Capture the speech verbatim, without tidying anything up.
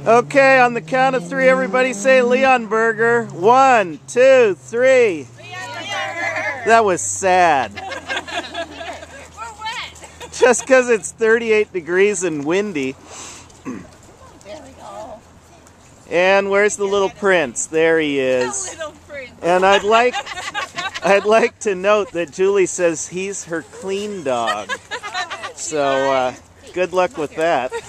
Okay, on the count of three, everybody say Leon Burger. One, two, three. Leon Burger. That was sad. We're wet. Just because it's thirty-eight degrees and windy. There we go. And where's the little prince? There he is. The little prince. And I'd like, I'd like to note that Julie says he's her clean dog. So uh, good luck with that.